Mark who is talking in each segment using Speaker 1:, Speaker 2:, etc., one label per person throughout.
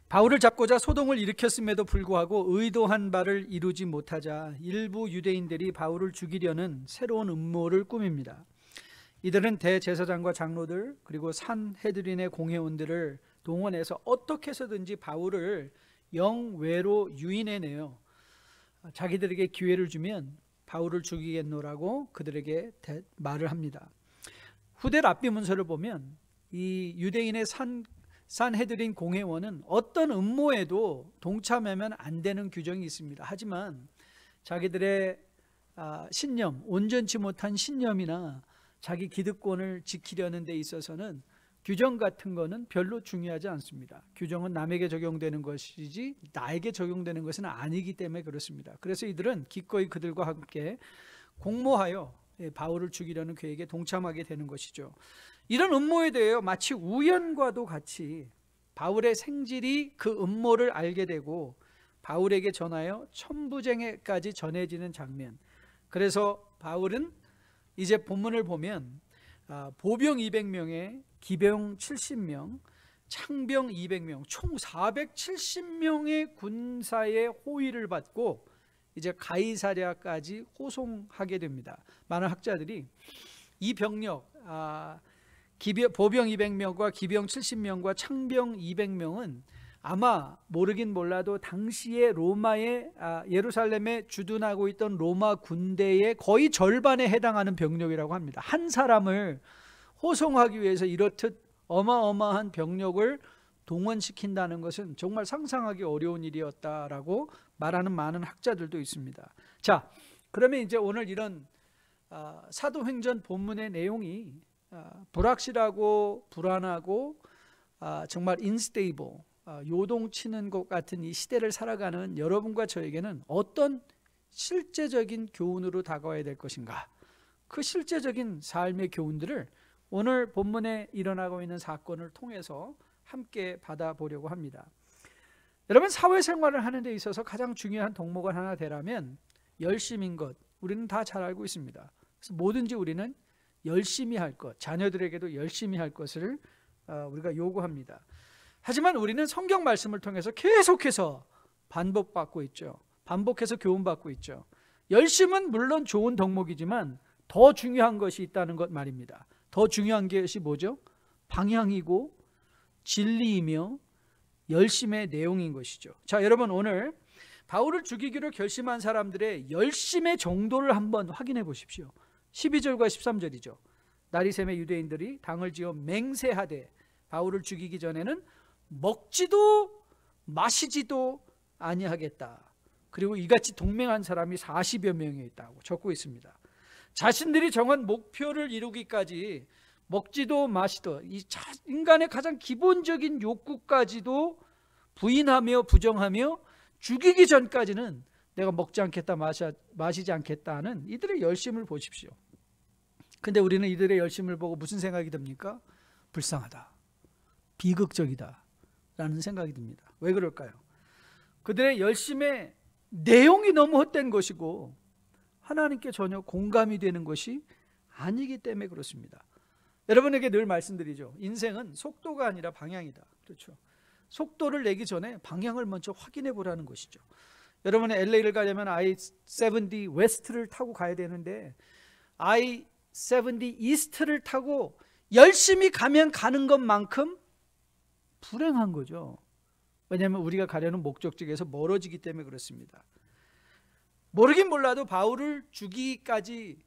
Speaker 1: 바울을 잡고자 소동을 일으켰음에도 불구하고 의도한 바를 이루지 못하자 일부 유대인들이 바울을 죽이려는 새로운 음모를 꾸밉니다. 이들은 대제사장과 장로들 그리고 산헤드린의 공회원들을 동원해서 어떻게 해서든지 바울을 영외로 유인해내요. 자기들에게 기회를 주면 바울을 죽이겠노라고 그들에게 말을 합니다. 후대 랍비 문서를 보면 이 유대인의 산헤드린 공회원은 어떤 음모에도 동참하면 안 되는 규정이 있습니다. 하지만 자기들의 신념, 온전치 못한 신념이나 자기 기득권을 지키려는 데 있어서는 규정 같은 거는 별로 중요하지 않습니다. 규정은 남에게 적용되는 것이지 나에게 적용되는 것은 아니기 때문에 그렇습니다. 그래서 이들은 기꺼이 그들과 함께 공모하여 바울을 죽이려는 계획에 동참하게 되는 것이죠. 이런 음모에 대해 마치 우연과도 같이 바울의 생질이 그 음모를 알게 되고 바울에게 전하여 천부쟁에까지 전해지는 장면. 그래서 바울은 이제 본문을 보면 보병 200명에 기병 70명, 창병 200명, 총 470명의 군사의 호위를 받고 이제 가이사랴까지 호송하게 됩니다. 많은 학자들이 이 병력, 보병 200명과 기병 70명과 창병 200명은 아마 모르긴 몰라도 당시에 로마의 예루살렘에 주둔하고 있던 로마 군대의 거의 절반에 해당하는 병력이라고 합니다. 한 사람을 호송하기 위해서 이렇듯 어마어마한 병력을 동원시킨다는 것은 정말 상상하기 어려운 일이었다라고 말하는 많은 학자들도 있습니다. 자, 그러면 이제 오늘 이런 사도행전 본문의 내용이 불확실하고 불안하고 정말 인스테이블, 요동치는 것 같은 이 시대를 살아가는 여러분과 저에게는 어떤 실제적인 교훈으로 다가와야 될 것인가? 그 실제적인 삶의 교훈들을 오늘 본문에 일어나고 있는 사건을 통해서 함께 받아보려고 합니다. 여러분, 사회생활을 하는 데 있어서 가장 중요한 덕목을 하나 되라면 열심인 것, 우리는 다 잘 알고 있습니다. 그래서 뭐든지 우리는 열심히 할 것, 자녀들에게도 열심히 할 것을 우리가 요구합니다. 하지만 우리는 성경 말씀을 통해서 계속해서 반복받고 있죠. 반복해서 교훈받고 있죠. 열심은 물론 좋은 덕목이지만 더 중요한 것이 있다는 것 말입니다. 더 중요한 것이 뭐죠? 방향이고 진리이며 열심의 내용인 것이죠. 자, 여러분, 오늘 바울을 죽이기로 결심한 사람들의 열심의 정도를 한번 확인해 보십시오. 12절과 13절이죠. 나리샘의 유대인들이 당을 지어 맹세하되 바울을 죽이기 전에는 먹지도 마시지도 아니하겠다. 그리고 이같이 동맹한 사람이 40여 명이 있다고 적고 있습니다. 자신들이 정한 목표를 이루기까지 먹지도 마시도, 이 인간의 가장 기본적인 욕구까지도 부인하며 부정하며 죽이기 전까지는 내가 먹지 않겠다, 마시지 않겠다는 이들의 열심을 보십시오. 근데 우리는 이들의 열심을 보고 무슨 생각이 듭니까? 불쌍하다, 비극적이다 라는 생각이 듭니다. 왜 그럴까요? 그들의 열심의 내용이 너무 헛된 것이고 하나님께 전혀 공감이 되는 것이 아니기 때문에 그렇습니다. 여러분에게 늘 말씀드리죠. 인생은 속도가 아니라 방향이다. 그렇죠? 속도를 내기 전에 방향을 먼저 확인해 보라는 것이죠. 여러분은 LA를 가려면 I-70 웨스트를 타고 가야 되는데 I-70 이스트를 타고 열심히 가면 가는 것만큼 불행한 거죠. 왜냐하면 우리가 가려는 목적지에서 멀어지기 때문에 그렇습니다. 모르긴 몰라도 바울을 죽이기까지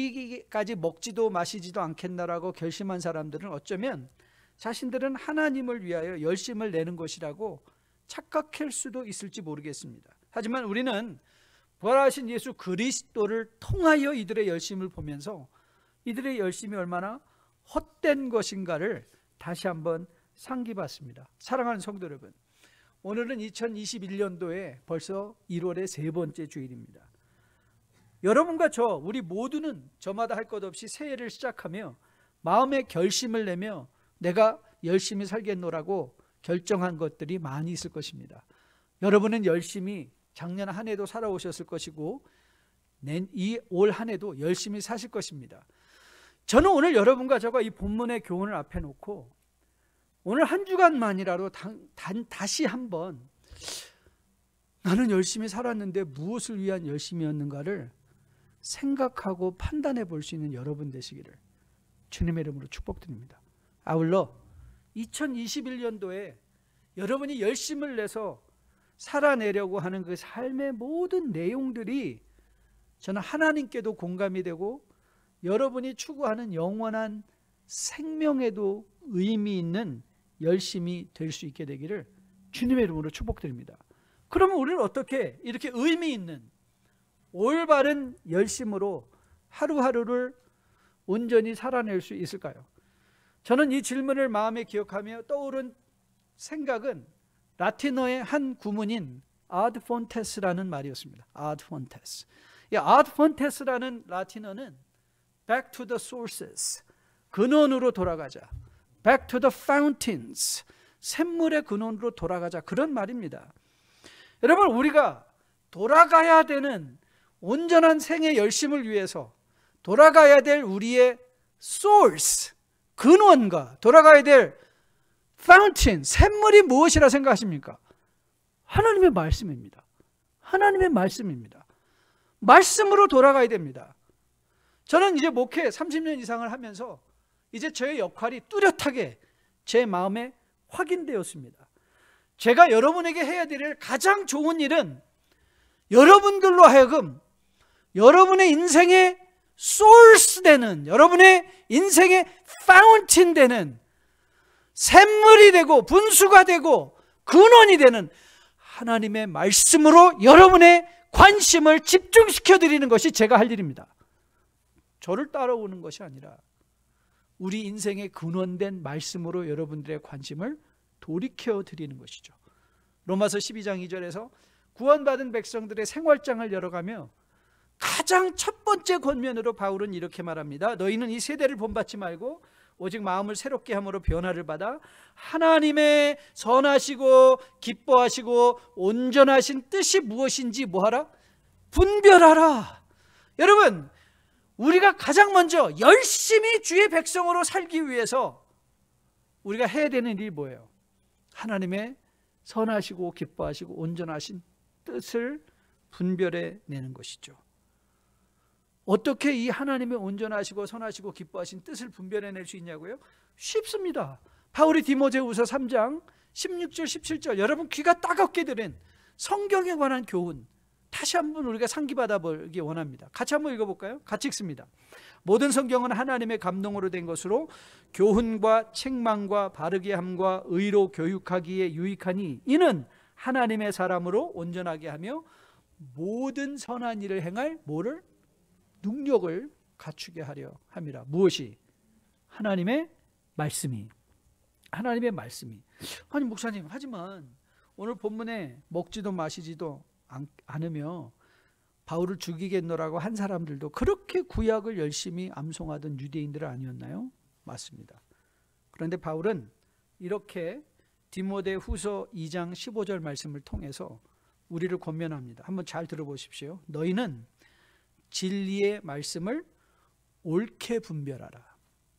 Speaker 1: 먹지도 마시지도 않겠나라고 결심한 사람들은 어쩌면 자신들은 하나님을 위하여 열심을 내는 것이라고 착각할 수도 있을지 모르겠습니다. 하지만 우리는 부활하신 예수 그리스도를 통하여 이들의 열심을 보면서 이들의 열심이 얼마나 헛된 것인가를 다시 한번 상기받습니다. 사랑하는 성도 여러분, 오늘은 2021년도에 벌써 1월의 세 번째 주일입니다. 여러분과 우리 모두는 저마다 할 것 없이 새해를 시작하며 마음의 결심을 내며 내가 열심히 살겠노라고 결정한 것들이 많이 있을 것입니다. 여러분은 열심히 작년 한 해도 살아오셨을 것이고 이 올 한 해도 열심히 사실 것입니다. 저는 오늘 여러분과 저가 이 본문의 교훈을 앞에 놓고 오늘 한 주간만이라도 다시 한번 나는 열심히 살았는데 무엇을 위한 열심이었는가를 생각하고 판단해 볼 수 있는 여러분 되시기를 주님의 이름으로 축복드립니다. 아울러 2021년도에 여러분이 열심을 내서 살아내려고 하는 그 삶의 모든 내용들이 저는 하나님께도 공감이 되고 여러분이 추구하는 영원한 생명에도 의미 있는 열심이 될 수 있게 되기를 주님의 이름으로 축복드립니다. 그러면 우리는 어떻게 이렇게 의미 있는 올바른 열심으로 하루하루를 온전히 살아낼 수 있을까요? 저는 이 질문을 마음에 기억하며 떠오른 생각은 라틴어의 한 구문인 ad fontes라는 말이었습니다. ad fontes. 이 ad fontes라는 라틴어는 back to the sources, 근원으로 돌아가자, back to the fountains, 샘물의 근원으로 돌아가자, 그런 말입니다. 여러분, 우리가 돌아가야 되는 온전한 생의 열심을 위해서 돌아가야 될 우리의 source, 근원과 돌아가야 될 fountain, 샘물이 무엇이라 생각하십니까? 하나님의 말씀입니다. 하나님의 말씀입니다. 말씀으로 돌아가야 됩니다. 저는 이제 목회 30년 이상을 하면서 이제 저의 역할이 뚜렷하게 제 마음에 확인되었습니다. 제가 여러분에게 해야 될 가장 좋은 일은 여러분들로 하여금 여러분의 인생의 소urce 되는, 여러분의 인생의 파운틴 되는, 샘물이 되고 분수가 되고 근원이 되는 하나님의 말씀으로 여러분의 관심을 집중시켜 드리는 것이 제가 할 일입니다. 저를 따라오는 것이 아니라 우리 인생의 근원된 말씀으로 여러분들의 관심을 돌이켜 드리는 것이죠. 로마서 12장 2절에서 구원받은 백성들의 생활장을 열어가며 가장 첫 번째 권면으로 바울은 이렇게 말합니다. 너희는 이 세대를 본받지 말고 오직 마음을 새롭게 함으로 변화를 받아 하나님의 선하시고 기뻐하시고 온전하신 뜻이 무엇인지 뭐하라? 분별하라. 여러분, 우리가 가장 먼저 열심히 주의 백성으로 살기 위해서 우리가 해야 되는 일이 뭐예요? 하나님의 선하시고 기뻐하시고 온전하신 뜻을 분별해 내는 것이죠. 어떻게 이 하나님의 온전하시고 선하시고 기뻐하신 뜻을 분별해낼 수 있냐고요? 쉽습니다. 바울이 디모데후서 3장 16절 17절 여러분 귀가 따갑게 들은 성경에 관한 교훈 다시 한번 우리가 상기받아 보기 원합니다. 같이 한번 읽어볼까요? 같이 읽습니다. 모든 성경은 하나님의 감동으로 된 것으로 교훈과 책망과 바르게 함과 의로 교육하기에 유익하니 이는 하나님의 사람으로 온전하게 하며 모든 선한 일을 행할 뭐를? 능력을 갖추게 하려 함이라. 무엇이? 하나님의 말씀이. 하나님의 말씀이. 아니 목사님, 하지만 오늘 본문에 먹지도 마시지도 않으며 바울을 죽이겠노라고 한 사람들도 그렇게 구약을 열심히 암송하던 유대인들은 아니었나요? 맞습니다. 그런데 바울은 이렇게 디모데후서 2장 15절 말씀을 통해서 우리를 권면합니다. 한번 잘 들어보십시오. 너희는 진리의 말씀을 옳게 분별하라.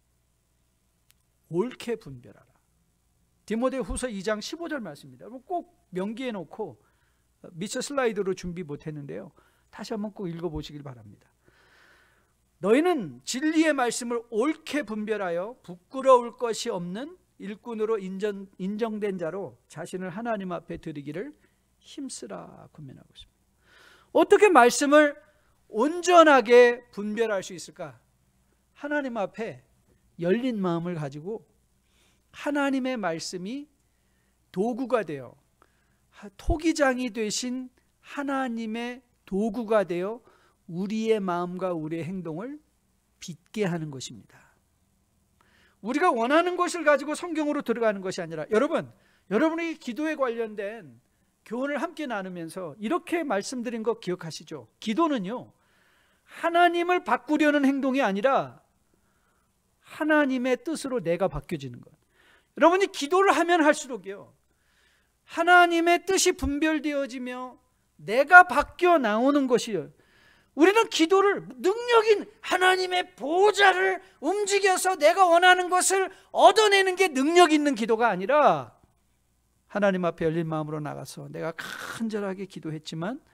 Speaker 1: 옳게 분별하라. 디모데후서 2장 15절 말씀입니다. 여러분 꼭 명기해 놓고 미처 슬라이드로 준비 못했는데요. 다시 한번 꼭 읽어보시길 바랍니다. 너희는 진리의 말씀을 옳게 분별하여 부끄러울 것이 없는 일꾼으로 인정된 자로 자신을 하나님 앞에 드리기를 힘쓰라 권면하고 있습니다. 어떻게 말씀을 온전하게 분별할 수 있을까? 하나님 앞에 열린 마음을 가지고 하나님의 말씀이 도구가 되어 토기장이 되신 하나님의 도구가 되어 우리의 마음과 우리의 행동을 빛게 하는 것입니다. 우리가 원하는 것을 가지고 성경으로 들어가는 것이 아니라 여러분이 기도에 관련된 교훈을 함께 나누면서 이렇게 말씀드린 거 기억하시죠? 기도는요 하나님을 바꾸려는 행동이 아니라 하나님의 뜻으로 내가 바뀌어지는 것. 여러분이 기도를 하면 할수록요 하나님의 뜻이 분별되어지며 내가 바뀌어 나오는 것이요 우리는 기도를 능력인 하나님의 보좌를 움직여서 내가 원하는 것을 얻어내는 게 능력 있는 기도가 아니라 하나님 앞에 열린 마음으로 나가서 내가 간절하게 기도했지만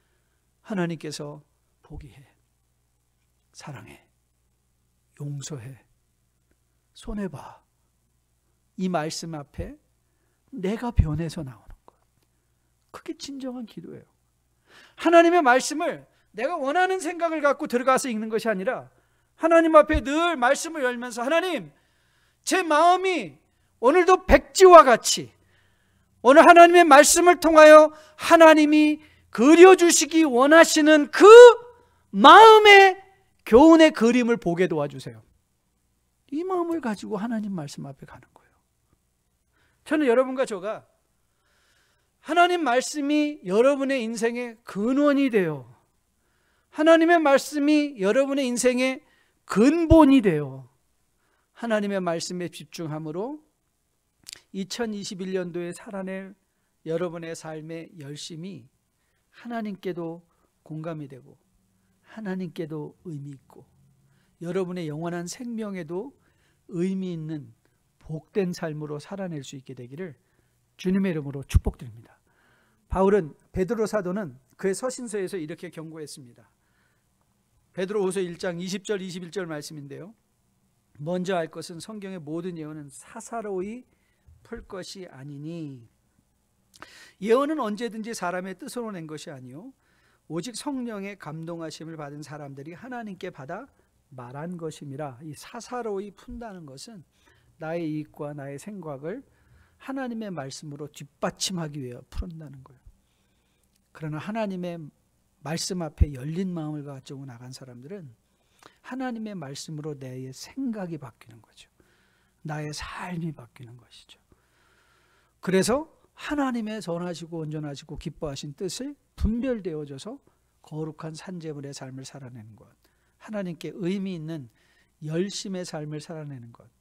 Speaker 1: 하나님께서 포기해, 사랑해, 용서해, 손해봐, 이 말씀 앞에 내가 변해서 나오는 것, 그게 진정한 기도예요. 하나님의 말씀을 내가 원하는 생각을 갖고 들어가서 읽는 것이 아니라 하나님 앞에 늘 말씀을 열면서 하나님, 제 마음이 오늘도 백지와 같이 오늘 하나님의 말씀을 통하여 하나님이 그려주시기 원하시는 그 마음의 교훈의 그림을 보게 도와주세요. 이 마음을 가지고 하나님 말씀 앞에 가는 거예요. 저는 여러분과 저가 하나님 말씀이 여러분의 인생의 근원이 되어, 하나님의 말씀이 여러분의 인생의 근본이 되어 하나님의 말씀에 집중함으로 2021년도에 살아낼 여러분의 삶의 열심이 하나님께도 공감이 되고 하나님께도 의미 있고 여러분의 영원한 생명에도 의미 있는 복된 삶으로 살아낼 수 있게 되기를 주님의 이름으로 축복드립니다. 바울은, 베드로 사도는 그의 서신서에서 이렇게 경고했습니다. 베드로후서 1장 20절 21절 말씀인데요, 먼저 알 것은 성경의 모든 예언은 사사로이 풀 것이 아니니, 예언은 언제든지 사람의 뜻으로 낸 것이 아니요 오직 성령의 감동하심을 받은 사람들이 하나님께 받아 말한 것임이라. 이 사사로이 푼다는 것은 나의 이익과 나의 생각을 하나님의 말씀으로 뒷받침하기 위해 푼다는 거예요. 그러나 하나님의 말씀 앞에 열린 마음을 가지고 나간 사람들은 하나님의 말씀으로 내 생각이 바뀌는 거죠. 나의 삶이 바뀌는 것이죠. 그래서 하나님의 선하시고 온전하시고 기뻐하신 뜻을 분별되어져서 거룩한 산재물의 삶을 살아내는 것, 하나님께 의미 있는 열심의 삶을 살아내는 것,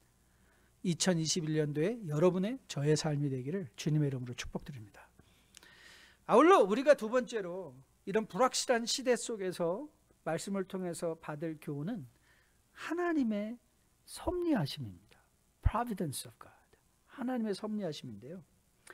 Speaker 1: 2021년도에 여러분의 저의 삶이 되기를 주님의 이름으로 축복드립니다. 아울러 우리가 두 번째로 이런 불확실한 시대 속에서 말씀을 통해서 받을 교훈은 하나님의 섭리하심입니다. Providence of God. 하나님의 섭리하심인데요,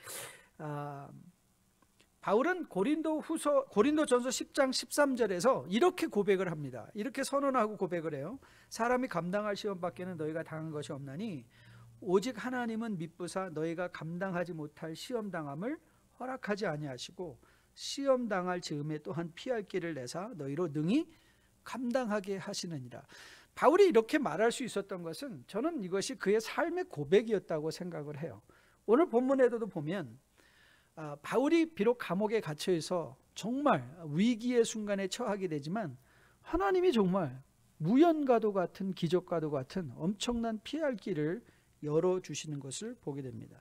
Speaker 1: 바울은 고린도전서 10장 13절에서 이렇게 고백을 합니다. 이렇게 선언하고 고백을 해요. 사람이 감당할 시험밖에는 너희가 당한 것이 없나니 오직 하나님은 미쁘사 너희가 감당하지 못할 시험당함을 허락하지 아니하시고 시험당할 즈음에 또한 피할 길을 내사 너희로 능히 감당하게 하시느니라. 바울이 이렇게 말할 수 있었던 것은 저는 이것이 그의 삶의 고백이었다고 생각을 해요. 오늘 본문에도 보면 바울이 비록 감옥에 갇혀 있어 정말 위기의 순간에 처하게 되지만 하나님이 정말 무연과도 같은 기적과도 같은 엄청난 피할 길을 열어주시는 것을 보게 됩니다.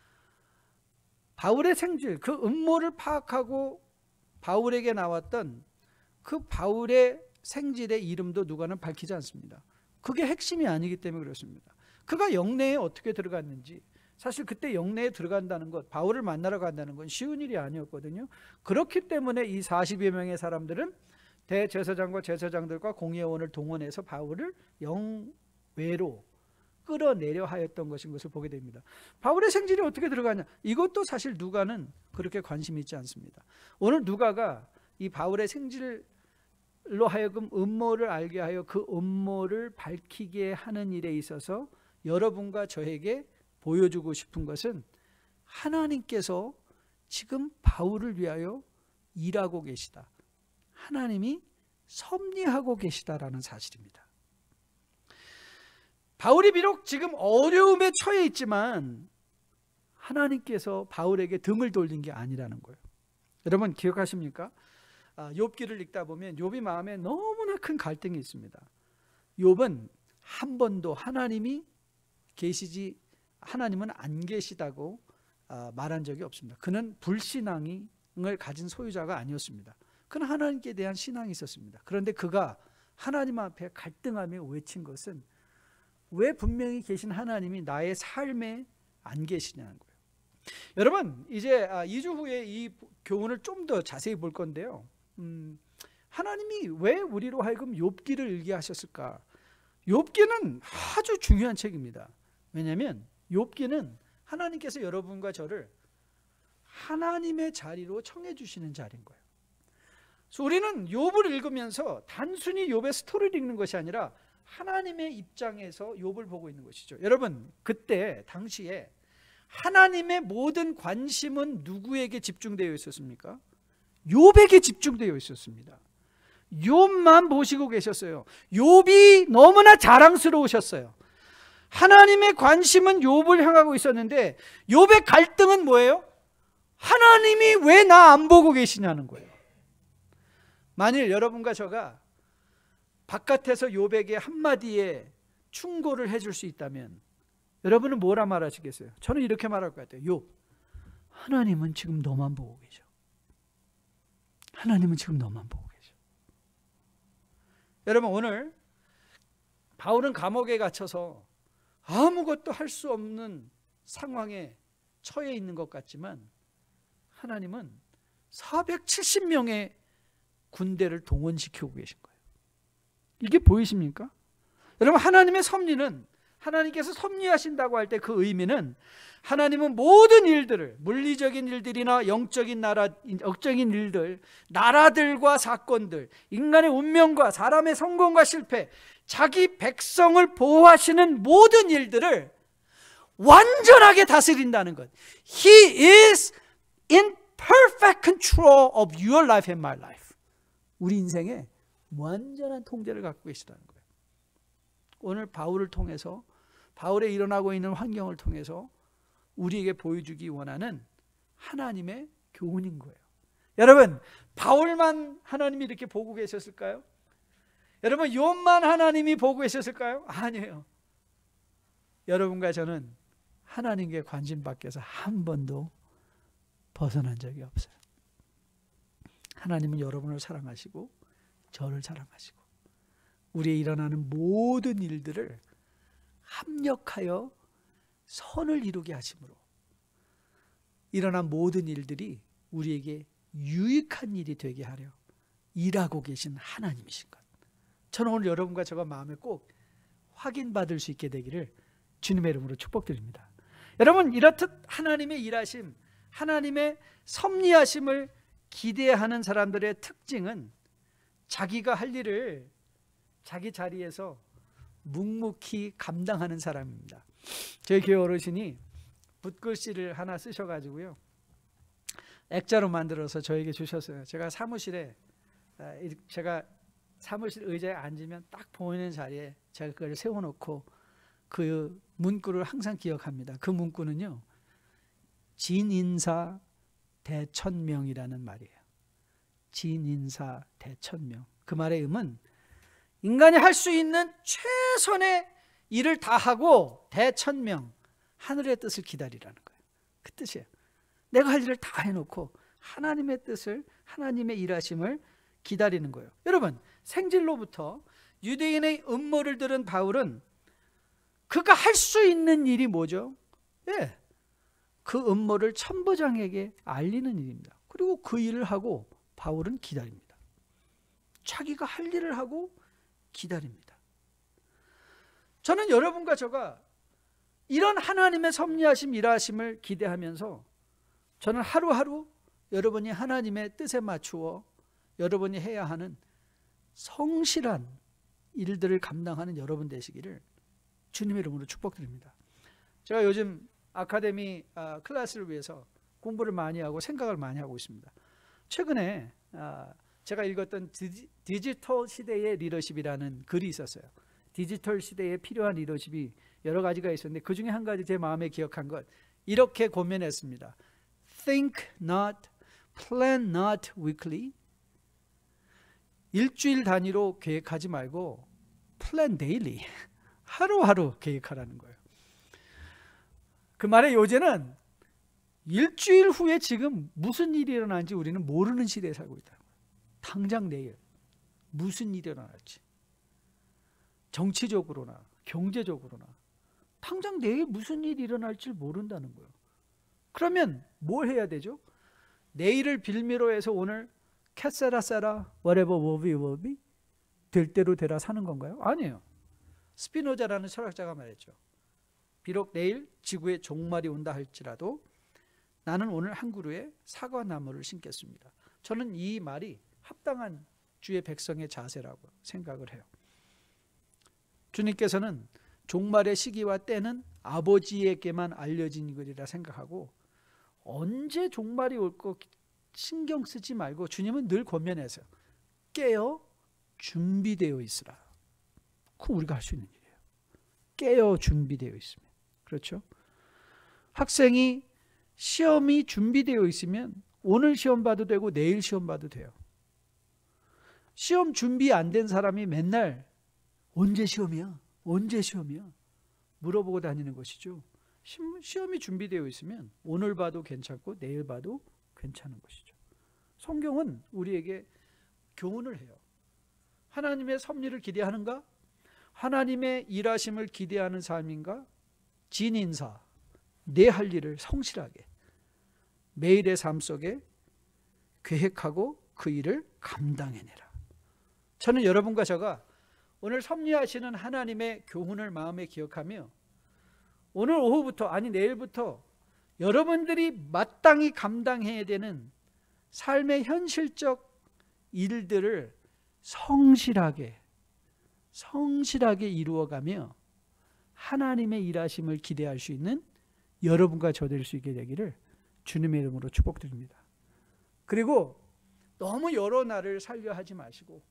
Speaker 1: 바울의 생질, 그 음모를 파악하고 바울에게 나왔던 그 바울의 생질의 이름도 누가는 밝히지 않습니다. 그게 핵심이 아니기 때문에 그렇습니다. 그가 영내에 어떻게 들어갔는지, 사실 그때 영내에 들어간다는 것, 바울을 만나러 간다는 건 쉬운 일이 아니었거든요. 그렇기 때문에 이 40여 명의 사람들은 대제사장과 제사장들과 공회원을 동원해서 바울을 영외로 끌어내려 하였던 것인 것을 보게 됩니다. 바울의 생질이 어떻게 들어가냐, 이것도 사실 누가는 그렇게 관심이 있지 않습니다. 오늘 누가가 이 바울의 생질로 하여금 음모를 알게 하여 그 음모를 밝히게 하는 일에 있어서 여러분과 저에게 보여주고 싶은 것은 하나님께서 지금 바울을 위하여 일하고 계시다, 하나님이 섭리하고 계시다라는 사실입니다. 바울이 비록 지금 어려움에 처해 있지만 하나님께서 바울에게 등을 돌린 게 아니라는 거예요. 여러분 기억하십니까? 욥기를 읽다 보면 욥이 마음에 너무나 큰 갈등이 있습니다. 욥은 한 번도 하나님은 안 계시다고 말한 적이 없습니다. 그는 불신앙을 가진 소유자가 아니었습니다. 그는 하나님께 대한 신앙이 있었습니다. 그런데 그가 하나님 앞에 갈등하며 외친 것은 왜 분명히 계신 하나님이 나의 삶에 안 계시냐는 거예요. 여러분 이제 2주 후에 이 교훈을 좀 더 자세히 볼 건데요, 하나님이 왜 우리로 하여금 욥기를 읽게 하셨을까? 욥기는 아주 중요한 책입니다. 왜냐하면 욥기는 하나님께서 여러분과 저를 하나님의 자리로 청해 주시는 자리인 거예요. 그래서 우리는 욥을 읽으면서 단순히 욥의 스토리를 읽는 것이 아니라 하나님의 입장에서 욥을 보고 있는 것이죠. 여러분, 그때 당시에 하나님의 모든 관심은 누구에게 집중되어 있었습니까? 욥에게 집중되어 있었습니다. 욥만 보시고 계셨어요. 욥이 너무나 자랑스러우셨어요. 하나님의 관심은 욥을 향하고 있었는데 욥의 갈등은 뭐예요? 하나님이 왜 나 안 보고 계시냐는 거예요. 만일 여러분과 저가 바깥에서 욥에게 한마디에 충고를 해줄 수 있다면 여러분은 뭐라 말하시겠어요? 저는 이렇게 말할 것 같아요. 욥, 하나님은 지금 너만 보고 계셔. 하나님은 지금 너만 보고 계셔. 여러분, 오늘 바울은 감옥에 갇혀서 아무것도 할 수 없는 상황에 처해 있는 것 같지만 하나님은 470명의 군대를 동원시키고 계신 거예요. 이게 보이십니까? 여러분, 하나님의 섭리는, 하나님께서 섭리하신다고 할 때 그 의미는 하나님은 모든 일들을, 물리적인 일들이나 영적인 일들, 나라들과 사건들, 인간의 운명과 사람의 성공과 실패, 자기 백성을 보호하시는 모든 일들을 완전하게 다스린다는 것. He is in perfect control of your life and my life. 우리 인생에 완전한 통제를 갖고 계시다는 거예요. 오늘 바울을 통해서, 바울의 일어나고 있는 환경을 통해서 우리에게 보여주기 원하는 하나님의 교훈인 거예요. 여러분, 바울만 하나님이 이렇게 보고 계셨을까요? 여러분, 욥만 하나님이 보고 계셨을까요? 아니에요. 여러분과 저는 하나님께 관심 밖에서 한 번도 벗어난 적이 없어요. 하나님은 여러분을 사랑하시고 저를 사랑하시고 우리의 일어나는 모든 일들을 합력하여 선을 이루게 하심으로 일어난 모든 일들이 우리에게 유익한 일이 되게 하려 일하고 계신 하나님이신 것. 저는 오늘 여러분과 저가 마음에 꼭 확인받을 수 있게 되기를 주님의 이름으로 축복드립니다. 여러분, 이렇듯 하나님의 일하심, 하나님의 섭리하심을 기대하는 사람들의 특징은 자기가 할 일을 자기 자리에서 묵묵히 감당하는 사람입니다. 저희 교회 어르신이 붓글씨를 하나 쓰셔가지고요, 액자로 만들어서 저에게 주셨어요. 제가 사무실 의자에 앉으면 딱 보이는 자리에 제가 그걸 세워놓고 그 문구를 항상 기억합니다. 그 문구는요, 진인사 대천명이라는 말이에요. 진인사 대천명. 그 말의 의미는 인간이 할 수 있는 최선의 일을 다하고 대천명, 하늘의 뜻을 기다리라는 거예요. 그 뜻이에요. 내가 할 일을 다 해놓고 하나님의 뜻을, 하나님의 일하심을 기다리는 거예요. 여러분, 생질로부터 유대인의 음모를 들은 바울은 그가 할 수 있는 일이 뭐죠? 예, 그 음모를 천부장에게 알리는 일입니다. 그리고 그 일을 하고 바울은 기다립니다. 자기가 할 일을 하고 기다립니다. 저는 여러분과 저가 이런 하나님의 섭리하심, 일하심을 기대하면서 저는 하루하루 여러분이 하나님의 뜻에 맞추어 여러분이 해야 하는 성실한 일들을 감당하는 여러분 되시기를 주님의 이름으로 축복드립니다. 제가 요즘 아카데미 클래스를 위해서 공부를 많이 하고 생각을 많이 하고 있습니다. 최근에 제가 읽었던 디지털 시대의 리더십이라는 글이 있었어요. 디지털 시대에 필요한 리더십이 여러 가지가 있었는데 그 중에 한 가지 제 마음에 기억한 것, 이렇게 고민했습니다. Think not, plan not weekly. 일주일 단위로 계획하지 말고 plan daily. 하루하루 계획하라는 거예요. 그 말의 요제는 일주일 후에 지금 무슨 일이 일어나는지 우리는 모르는 시대에 살고 있다. 당장 내일 무슨 일이 일어날지, 정치적으로나 경제적으로나 당장 내일 무슨 일이 일어날지 모른다는 거예요. 그러면 뭘 해야 되죠? 내일을 빌미로 해서 오늘 캐세라 세라 whatever will be will be 될 대로 되라 사는 건가요? 아니에요. 스피노자라는 철학자가 말했죠. 비록 내일 지구에 종말이 온다 할지라도 나는 오늘 한 그루의 사과나무를 심겠습니다. 저는 이 말이 합당한 주의 백성의 자세라고 생각을 해요. 주님께서는 종말의 시기와 때는 아버지에게만 알려진 것이라 생각하고 언제 종말이 올 거 신경 쓰지 말고 주님은 늘 권면해서 깨어 준비되어 있으라. 그건 우리가 할 수 있는 일이에요. 깨어 준비되어 있으면. 그렇죠? 학생이 시험이 준비되어 있으면 오늘 시험 봐도 되고 내일 시험 봐도 돼요. 시험 준비 안 된 사람이 맨날 언제 시험이야? 언제 시험이야? 물어보고 다니는 것이죠. 시험이 준비되어 있으면 오늘 봐도 괜찮고 내일 봐도 괜찮은 것이죠. 성경은 우리에게 교훈을 해요. 하나님의 섭리를 기대하는가? 하나님의 일하심을 기대하는 삶인가? 진인사, 내 할 일을 성실하게 매일의 삶 속에 계획하고 그 일을 감당해내라. 저는 여러분과 제가 오늘 섭리하시는 하나님의 교훈을 마음에 기억하며 오늘 오후부터 아니 내일부터 여러분들이 마땅히 감당해야 되는 삶의 현실적 일들을 성실하게 이루어가며 하나님의 일하심을 기대할 수 있는 여러분과 저 될 수 있게 되기를 주님의 이름으로 축복드립니다. 그리고 너무 여러 날을 살려 하지 마시고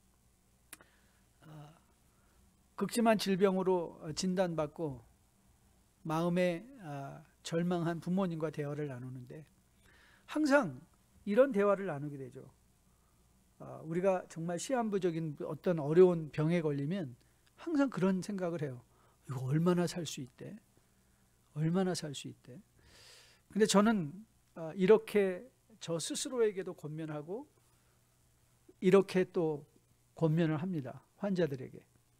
Speaker 1: 극심한 질병으로 진단받고 마음에 절망한 부모님과 대화를 나누는데 항상 이런 대화를 나누게 되죠. 우리가 정말 시한부적인 어떤 어려운 병에 걸리면 항상 그런 생각을 해요. 이거 얼마나 살 수 있대? 얼마나 살 수 있대? 근데 저는 이렇게 저 스스로에게도 권면하고 이렇게 또 권면을 합니다. 환자들에게.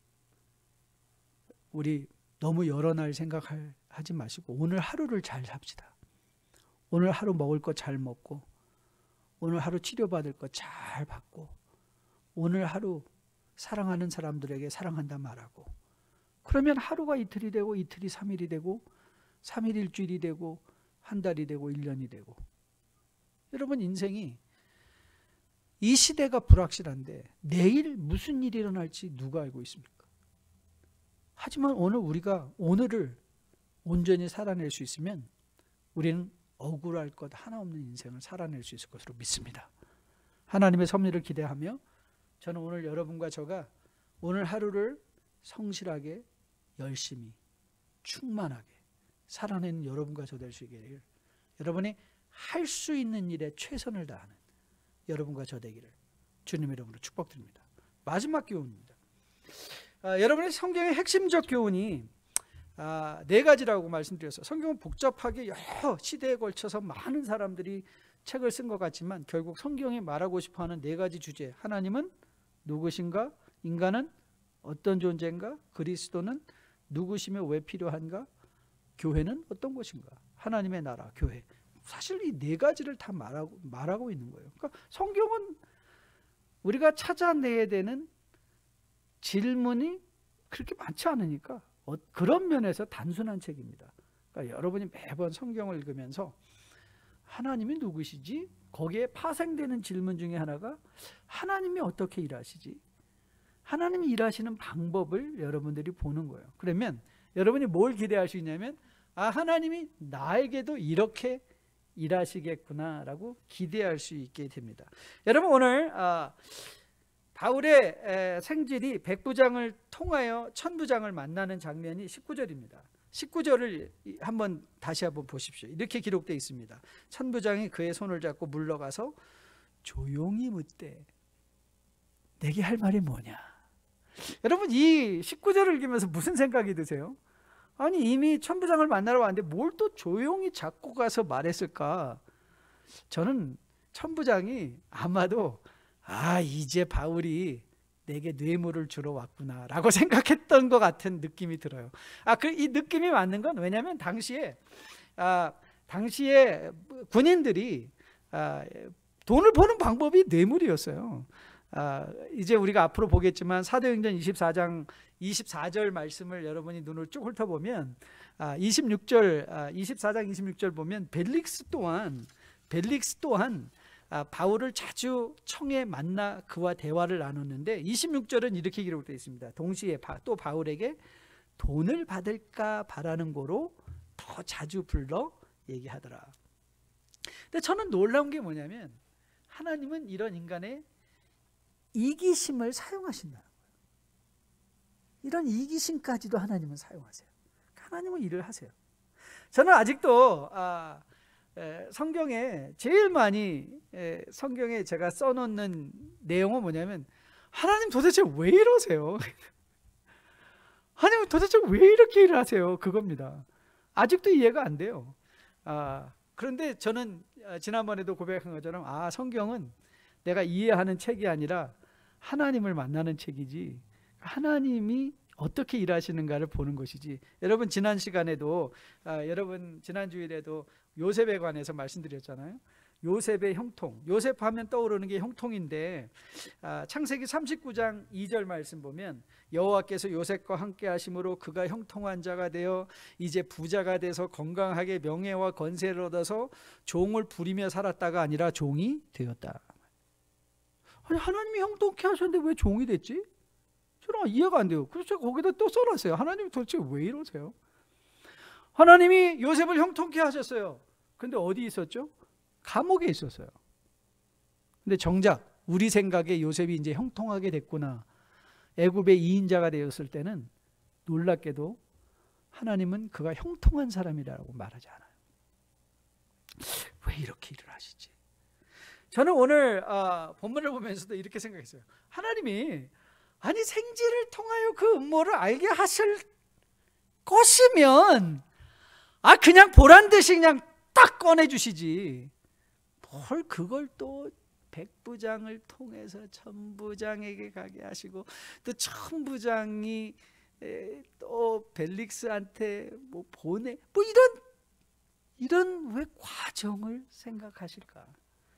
Speaker 1: 우리 너무 여러 날 생각하지 마시고 오늘 하루를 잘 삽시다. 오늘 하루 먹을 거 잘 먹고 오늘 하루 치료받을 거 잘 받고 오늘 하루 사랑하는 사람들에게 사랑한다 말하고 그러면 하루가 이틀이 되고 이틀이 3일이 되고 3일 일주일이 되고 한 달이 되고 1년이 되고 여러분 인생이 이 시대가 불확실한데 내일 무슨 일이 일어날지 누가 알고 있습니까? 하지만 오늘 우리가 오늘을 온전히 살아낼 수 있으면 우리는 억울할 것 하나 없는 인생을 살아낼 수 있을 것으로 믿습니다. 하나님의 섭리를 기대하며 저는 오늘 여러분과 저가 오늘 하루를 성실하게 열심히 충만하게 살아내는 여러분과 저 될 수 있게 되기를 여러분이 할 수 있는 일에 최선을 다하는 여러분과 저 되기를 주님의 이름으로 축복드립니다. 마지막 교훈입니다. 여러분의 성경의 핵심적 교훈이 4가지라고 말씀드렸어요. 성경은 복잡하게 여러 시대에 걸쳐서 많은 사람들이 책을 쓴 것 같지만 결국 성경이 말하고 싶어하는 4가지 주제. 하나님은 누구신가? 인간은 어떤 존재인가? 그리스도는 누구시며 왜 필요한가? 교회는 어떤 것인가? 하나님의 나라, 교회. 사실 이 4가지를 다 말하고 있는 거예요. 그러니까 성경은 우리가 찾아내야 되는 질문이 그렇게 많지 않으니까 그런 면에서 단순한 책입니다. 그러니까 여러분이 매번 성경을 읽으면서 하나님이 누구시지? 거기에 파생되는 질문 중에 하나가 하나님이 어떻게 일하시지? 하나님이 일하시는 방법을 여러분들이 보는 거예요. 그러면 여러분이 뭘 기대할 수 있냐면 하나님이 나에게도 이렇게 일하시겠구나라고 기대할 수 있게 됩니다. 여러분 오늘 바울의 생질이 백부장을 통하여 천부장을 만나는 장면이 19절입니다. 19절을 한번 다시 한번 보십시오. 이렇게 기록되어 있습니다. 천부장이 그의 손을 잡고 물러가서 조용히 묻되 내게 할 말이 뭐냐? 여러분 이 19절을 읽으면서 무슨 생각이 드세요? 아니 이미 천부장을 만나러 왔는데 뭘 또 조용히 잡고 가서 말했을까? 저는 천부장이 아마도 이제 바울이 내게 뇌물을 주러 왔구나 라고 생각했던 것 같은 느낌이 들어요. 이 느낌이 맞는 건 왜냐하면 당시에 군인들이 돈을 버는 방법이 뇌물이었어요. 이제 우리가 앞으로 보겠지만 사도행전 24장 24절 말씀을 여러분이 눈을 쭉 훑어보면 24장 26절 보면 벨릭스 또한 바울을 자주 청에 만나 그와 대화를 나눴는데 26절은 이렇게 기록되어 있습니다. 동시에 또 바울에게 돈을 받을까 바라는 거로 더 자주 불러 얘기하더라. 근데 저는 놀라운 게 뭐냐면 하나님은 이런 인간의 이기심을 사용하신다는 거예요. 이런 이기심까지도 하나님은 사용하세요. 하나님은 일을 하세요. 저는 아직도 성경에 제일 많이 성경에 제가 써놓는 내용은 뭐냐면 하나님 도대체 왜 이러세요? 하나님 도대체 왜 이렇게 일을 하세요? 그겁니다. 아직도 이해가 안 돼요. 그런데 저는 지난번에도 고백한 것처럼 성경은 내가 이해하는 책이 아니라 하나님을 만나는 책이지 하나님이 어떻게 일하시는가를 보는 것이지. 여러분 지난 시간에도 여러분 지난 주일에도 요셉에 관해서 말씀드렸잖아요. 요셉의 형통. 요셉 하면 떠오르는 게 형통인데 창세기 39장 2절 말씀 보면 여호와께서 요셉과 함께 하심으로 그가 형통한 자가 되어 이제 부자가 돼서 건강하게 명예와 권세를 얻어서 종을 부리며 살았다가 아니라 종이 되었다. 아니 하나님이 형통케 하셨는데 왜 종이 됐지? 저는 이해가 안 돼요. 그래서 거기다 또 써놨어요. 하나님 도대체 왜 이러세요? 하나님이 요셉을 형통케 하셨어요. 근데 어디 있었죠? 감옥에 있었어요. 근데 정작 우리 생각에 요셉이 이제 형통하게 됐구나, 애굽의 2인자가 되었을 때는 놀랍게도 하나님은 그가 형통한 사람이라고 말하지 않아요. 왜 이렇게 일을 하시지? 저는 오늘 본문을 보면서도 이렇게 생각했어요. 하나님이 아니 생지를 통하여 그 음모를 알게 하실 것이면 그냥 보란 듯이 그냥 딱 꺼내주시지 뭘 그걸 또 백부장을 통해서 천부장에게 가게 하시고 또 천부장이 또 벨릭스한테 뭐 보내 뭐 이런 왜 과정을 생각하실까?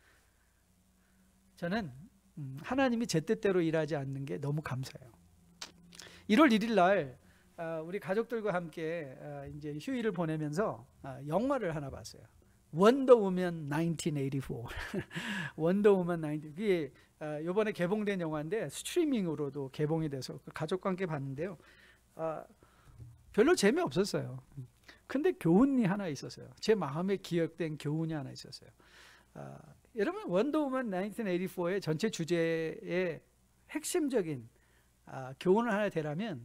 Speaker 1: 저는 하나님이 제 뜻대로 일하지 않는 게 너무 감사해요. 1월 1일 날 우리 가족들과 함께 이제 휴일을 보내면서 영화를 하나 봤어요. 원더우먼 1984. 원더우먼 19. 그게 이번에 개봉된 영화인데 스트리밍으로도 개봉이 돼서 가족과 함께 봤는데요. 별로 재미없었어요. 근데 교훈이 하나 있었어요. 제 마음에 기억된 교훈이 하나 있었어요. 여러분 원더우먼 1984의 전체 주제의 핵심적인 교훈을 하나 대라면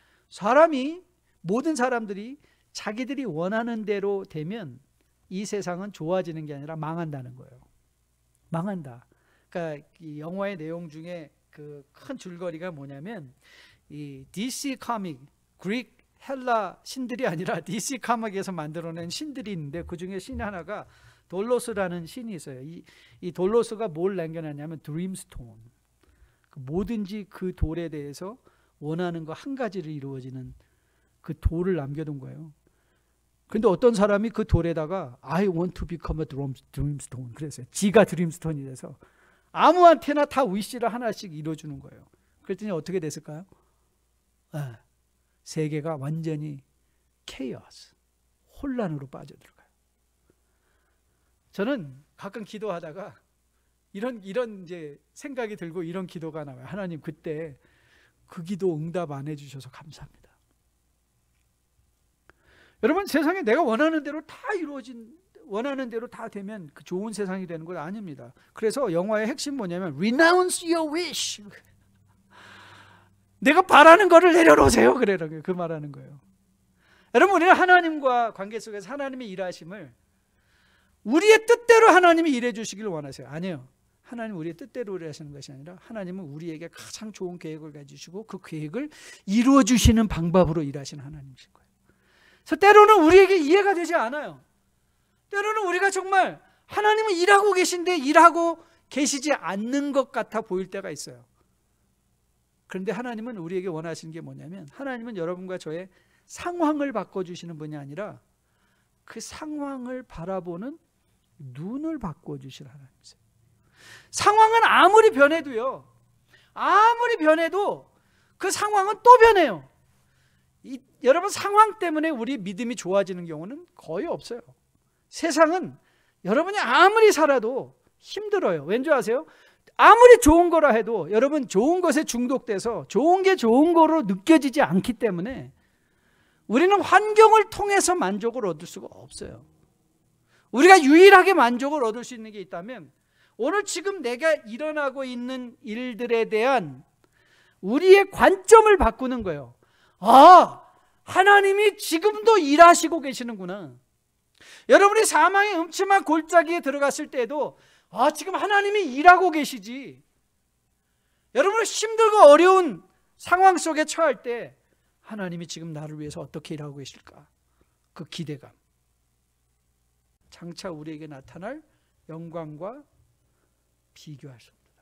Speaker 1: 모든 사람들이 자기들이 원하는 대로 되면 이 세상은 좋아지는 게 아니라 망한다는 거예요. 망한다. 그러니까 이 영화의 내용 중에 그 큰 줄거리가 뭐냐면 이 DC 코믹, 그릭 헬라 신들이 아니라 DC 코믹에서 만들어낸 신들이 있는데 그 중에 신 하나가 돌로스라는 신이 있어요. 이 돌로스가 뭘 남겨놨냐면 드림스톤. 뭐든지 그 돌에 대해서 원하는 거 한 가지를 이루어지는 그 돌을 남겨둔 거예요. 근데 어떤 사람이 그 돌에다가 I want to become a dreamstone 그랬어요. 지가 드림스톤이 돼서 아무한테나 다 위시를 하나씩 이루어주는 거예요. 그랬더니 어떻게 됐을까요? 세계가 완전히 케이오스, 혼란으로 빠져들어가요. 저는 가끔 기도하다가 이런 이제 생각이 들고 이런 기도가 나와요. 하나님 그때 그 기도 응답 안 해주셔서 감사합니다. 여러분 세상에 내가 원하는 대로 다 원하는 대로 다 되면 그 좋은 세상이 되는 건 아닙니다. 그래서 영화의 핵심 뭐냐면 Renounce your wish. 내가 바라는 거를 내려놓으세요. 그래라고요. 그 말하는 거예요. 여러분 우리는 하나님과 관계 속에서 하나님의 일하심을 우리의 뜻대로 하나님이 일해 주시길 원하세요. 아니에요. 하나님 우리의 뜻대로 일하시는 것이 아니라 하나님은 우리에게 가장 좋은 계획을 가지시고 그 계획을 이루어 주시는 방법으로 일하시는 하나님이신 거예요. 그래서 때로는 우리에게 이해가 되지 않아요. 때로는 우리가 정말 하나님은 일하고 계신데 일하고 계시지 않는 것 같아 보일 때가 있어요. 그런데 하나님은 우리에게 원하시는 게 뭐냐면 하나님은 여러분과 저의 상황을 바꿔주시는 분이 아니라 그 상황을 바라보는 눈을 바꿔주실 하나님이세요. 상황은 아무리 변해도요, 아무리 변해도 그 상황은 또 변해요. 여러분, 상황 때문에 우리 믿음이 좋아지는 경우는 거의 없어요. 세상은 여러분이 아무리 살아도 힘들어요. 왠지 아세요? 아무리 좋은 거라 해도 여러분 좋은 것에 중독돼서 좋은 게 좋은 거로 느껴지지 않기 때문에 우리는 환경을 통해서 만족을 얻을 수가 없어요. 우리가 유일하게 만족을 얻을 수 있는 게 있다면 오늘 지금 내가 일어나고 있는 일들에 대한 우리의 관점을 바꾸는 거예요. 아, 하나님이 지금도 일하시고 계시는구나. 여러분이 사망의 음침한 골짜기에 들어갔을 때도 지금 하나님이 일하고 계시지. 여러분이 힘들고 어려운 상황 속에 처할 때 하나님이 지금 나를 위해서 어떻게 일하고 계실까? 그 기대감. 장차 우리에게 나타날 영광과 비교할 수 없도다.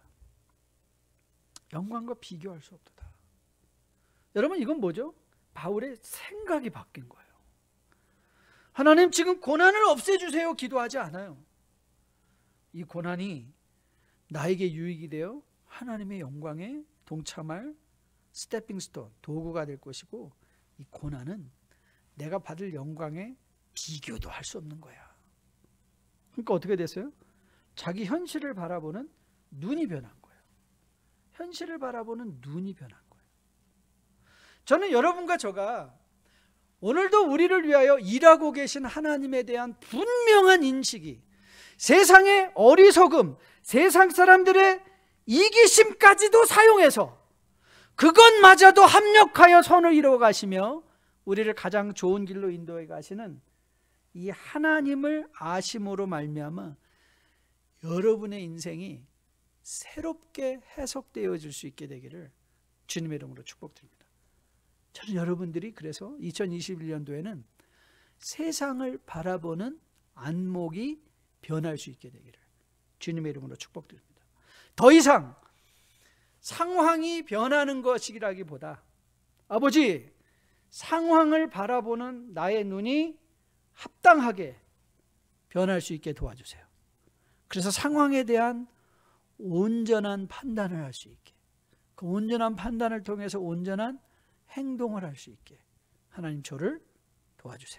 Speaker 1: 영광과 비교할 수 없도다. 여러분, 이건 뭐죠? 바울의 생각이 바뀐 거예요. 하나님, 지금 고난을 없애주세요 기도하지 않아요. 이 고난이 나에게 유익이 되어 하나님의 영광에 동참할 스태핑 스톤, 도구가 될 것이고, 이 고난은 내가 받을 영광에 비교도 할 수 없는 거야. 그러니까 어떻게 됐어요? 자기 현실을 바라보는 눈이 변한 거예요. 현실을 바라보는 눈이 변한 거예요. 저는 여러분과 저가 오늘도 우리를 위하여 일하고 계신 하나님에 대한 분명한 인식이, 세상의 어리석음, 세상 사람들의 이기심까지도 사용해서 그것마저도 합력하여 선을 이루어 가시며 우리를 가장 좋은 길로 인도해 가시는 이 하나님을 아심으로 말미암아 여러분의 인생이 새롭게 해석되어질 수 있게 되기를 주님의 이름으로 축복드립니다. 저는 여러분들이 그래서 2021년도에는 세상을 바라보는 안목이 변할 수 있게 되기를 주님의 이름으로 축복드립니다. 더 이상 상황이 변하는 것이라기보다 아버지, 상황을 바라보는 나의 눈이 합당하게 변할 수 있게 도와주세요. 그래서 상황에 대한 온전한 판단을 할 수 있게, 그 온전한 판단을 통해서 온전한 행동을 할 수 있게 하나님 저를 도와주세요.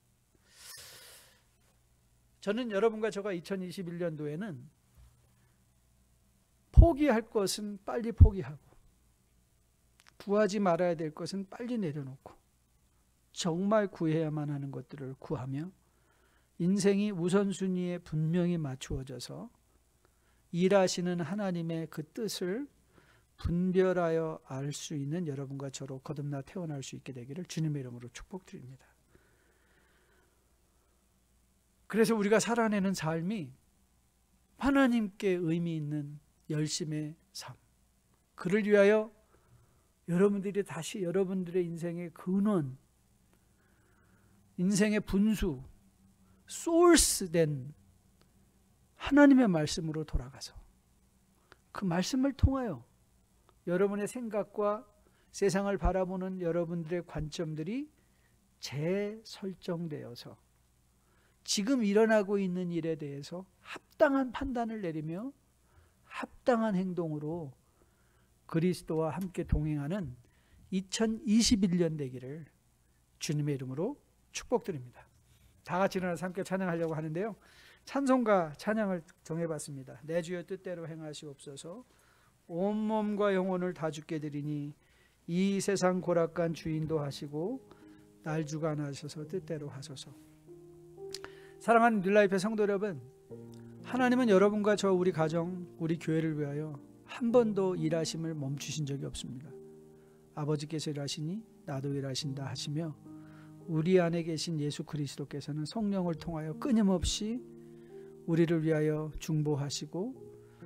Speaker 1: 저는 여러분과 저가 2021년도에는 포기할 것은 빨리 포기하고 구하지 말아야 될 것은 빨리 내려놓고 정말 구해야만 하는 것들을 구하며 인생이 우선순위에 분명히 맞추어져서 일하시는 하나님의 그 뜻을 분별하여 알 수 있는 여러분과 저로 거듭나 태어날 수 있게 되기를 주님의 이름으로 축복드립니다. 그래서 우리가 살아내는 삶이 하나님께 의미 있는 열심의 삶, 그를 위하여 여러분들이 다시 여러분들의 인생의 근원, 인생의 분수, 소urce된 하나님의 말씀으로 돌아가서 그 말씀을 통하여 여러분의 생각과 세상을 바라보는 여러분들의 관점들이 재설정되어서 지금 일어나고 있는 일에 대해서 합당한 판단을 내리며 합당한 행동으로 그리스도와 함께 동행하는 2021년 되기를 주님의 이름으로 축복드립니다. 다 같이 일어나서 함께 찬양하려고 하는데요, 찬송가 찬양을 정해봤습니다. 내 주여 뜻대로 행하시옵소서. 온몸과 영혼을 다 주께 드리니 이 세상 고락간 주인도 하시고 날 주관하셔서 뜻대로 하소서. 사랑하는 뉴라이프의 성도 여러분, 하나님은 여러분과 저 우리 가정, 우리 교회를 위하여 한 번도 일하심을 멈추신 적이 없습니다. 아버지께서 일하시니 나도 일하신다 하시며 우리 안에 계신 예수 그리스도께서는 성령을 통하여 끊임없이 우리를 위하여 중보하시고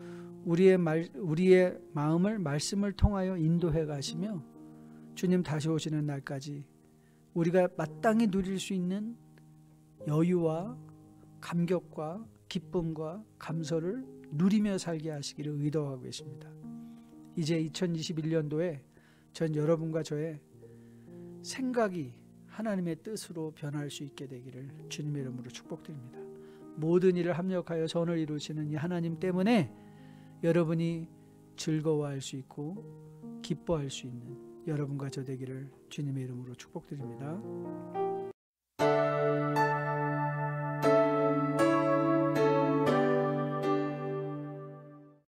Speaker 1: 우리의 마음을 말씀을 통하여 인도해 가시며 주님 다시 오시는 날까지 우리가 마땅히 누릴 수 있는 여유와 감격과 기쁨과 감사를 누리며 살게 하시기를 의도하고 계십니다. 이제 2021년도에 전 여러분과 저의 생각이 하나님의 뜻으로 변할 수 있게 되기를 주님의 이름으로 축복드립니다. 모든 일을 합력하여 선을 이루시는 이 하나님 때문에 여러분이 즐거워할 수 있고 기뻐할 수 있는 여러분과 저 되기를 주님의 이름으로 축복드립니다.